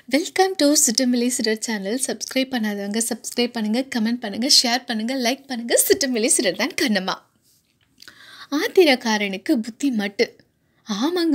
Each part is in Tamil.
வெல்கம் டு சிட்டமிலி சிடர் சேனல். சப்ஸ்கிரைப் பண்ணாதவங்க சப்ஸ்கிரைப் பண்ணுங்கள், கமெண்ட் பண்ணுங்கள், ஷேர் பண்ணுங்கள், லைக் பண்ணுங்கள். சிட்டமிலி சிடர் தான் கண்ணம்மா. ஆத்திரக்காரனுக்கு புத்தி மட்டு. ஆமாங்க,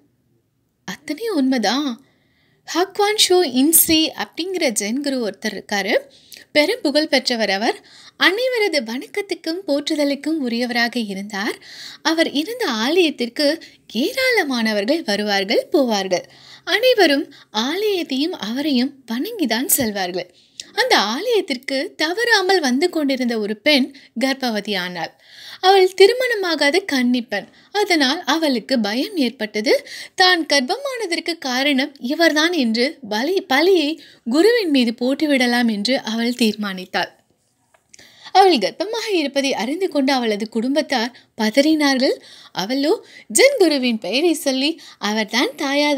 அத்தனையும் உண்மைதான். ஹக்வான் ஷோ இன்ஸ்ரீ அப்படிங்கிற ஜென் குரு ஒருத்தர் இருக்காரு. பெரும் புகழ் பெற்றவர். அவர் அனைவரது வணக்கத்துக்கும் போற்றுதலுக்கும் உரியவராக இருந்தார். அவர் இருந்த ஆலயத்திற்கு ஏராளமானவர்கள் வருவார்கள், போவார்கள். அனைவரும் ஆலயத்தையும் அவரையும் வணங்கிதான் செல்வார்கள். அந்த ஆலயத்திற்கு தவறாமல் வந்து கொண்டிருந்த ஒரு பெண் கர்ப்பவதி ஆனாள். அவள் திருமணமாகாத கன்னிப்பெண். அதனால் அவளுக்கு பயம் ஏற்பட்டது. தான் கர்ப்பமானதற்கு காரணம் இவர்தான் என்று பலியை குருவின் மீது போட்டுவிடலாம் என்று அவள் தீர்மானித்தாள். அவள் கர்ப்பமாக இருப்பதை அறிந்து கொண்டு அவளது குடும்பத்தார் பதறினார்கள். அவளோ ஜென் குருவின் பெயரை சொல்லி அவர்தான்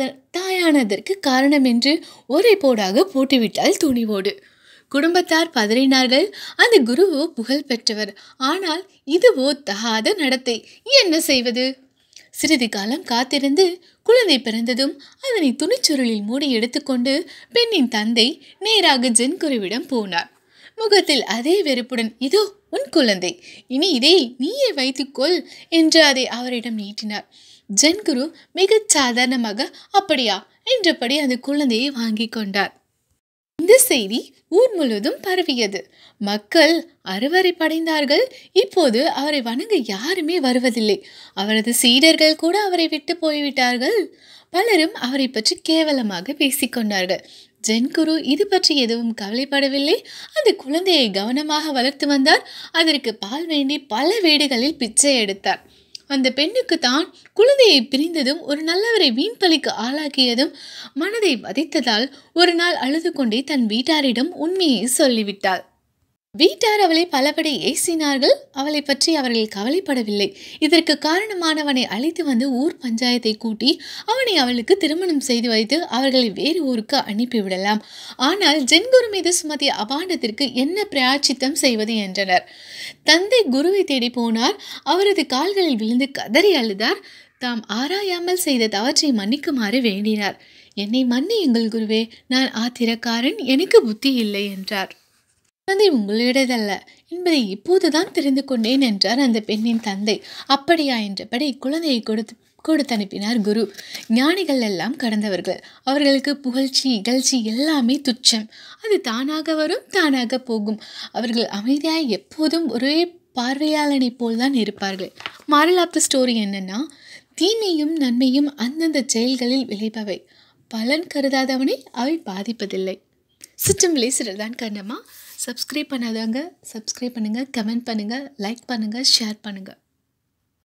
தாயானதற்கு காரணம் என்று ஒரே போடாக போட்டுவிட்டாள் துணிவோடு. குடும்பத்தார் பதறினார்கள். அந்த குருவோ புகழ் பெற்றவர். ஆனால் இதுவோ தகாத நடத்தை. என்ன செய்வது? சிறிது காலம் காத்திருந்து குழந்தை பிறந்ததும் அதனை துணிச்சுருளில் மூடி எடுத்துக்கொண்டு பெண்ணின் தந்தை நேராக ஜென் குருவிடம் போனார். முகத்தில் அதே வெறுப்புடன், இதோ உன் குழந்தை, இனி இதை நீயே வைத்துக்கொள் என்று அதை அவரிடம் நீட்டினார். ஜென் குரு மிகச் சாதாரணமாக அப்படியா என்றபடி அந்த குழந்தையை வாங்கி கொண்டார். இந்த செய்தி ஊர் முழுவதும் பரவியது. மக்கள் அருவரை படைந்தார்கள். இப்போது அவரை வணங்க யாருமே வருவதில்லை. அவரது சீடர்கள் கூட அவரை விட்டு போய்விட்டார்கள். பலரும் அவரை பற்றி கேவலமாக பேசிக்கொண்டார்கள். ஜென் குரு இது பற்றி எதுவும் கவலைப்படவில்லை. அந்த குழந்தையை கவனமாக வளர்த்து வந்தார். அதற்கு பால் வேண்டி பல வீடுகளில் பிச்சை எடுத்தார். அந்த பெண்ணுக்கு தான் குழந்தையை பிரிந்ததும் ஒரு நல்லவரை வீண்பலிக்கு ஆளாக்கியதும் மனதை வதைத்ததால் ஒரு நாள் அழுது கொண்டே தன் வீட்டாரிடம் உண்மையை சொல்லிவிட்டாள். வீட்டார் அவளை பலபடி ஏசினார்கள். அவளை பற்றி அவர்கள் கவலைப்படவில்லை. இதற்கு காரணமானவனை அழைத்து வந்து ஊர் பஞ்சாயத்தை கூட்டி அவனை அவளுக்கு திருமணம் செய்து வைத்து அவர்களை வேறு ஊருக்கு அனுப்பிவிடலாம். ஆனால் ஜென் குரு மீது சுமத்திய அபாண்டத்திற்கு என்ன பிராயச்சித்தம் செய்வது என்றனர். தந்தை குருவை தேடி போனார். அவரது கால்களில் விழுந்து கதறி அழுதார். தாம் ஆராயாமல் செய்த தவற்றை மன்னிக்குமாறு வேண்டினார். என்னை மன்னியுங்கள் குருவே, நான் ஆத்திரக்காரன், எனக்கு புத்தி இல்லை என்றார். குழந்தை உங்களுடையதல்ல என்பதை இப்போதுதான் தெரிந்து கொண்டேன் என்றார் அந்த பெண்ணின் தந்தை. அப்படியா என்றபடி குழந்தையை கொடுத்து அனுப்பினார் குரு. ஞானிகள் எல்லாம் கடந்தவர்கள். அவர்களுக்கு புகழ்ச்சி இகழ்ச்சி எல்லாமே துச்சம். அது தானாக வரும், தானாக போகும். அவர்கள் அமைதியாய் எப்போதும் ஒரே பார்வையாளனை போல்தான் இருப்பார்கள். மாரல் ஆஃப் த ஸ்டோரி என்னன்னா, தீமையும் நன்மையும் அந்தந்த செயல்களில் விளைபவை. பலன் கருதாதவனை அவை பாதிப்பதில்லை. சிட்டமிலி சிடர் தான் கண்ணம்மா. சப்ஸ்கிரைப் பண்ணாதவங்க சப்ஸ்கிரைப் பண்ணுங்கள், கமெண்ட் பண்ணுங்கள், லைக் பண்ணுங்கள், ஷேர் பண்ணுங்கள்.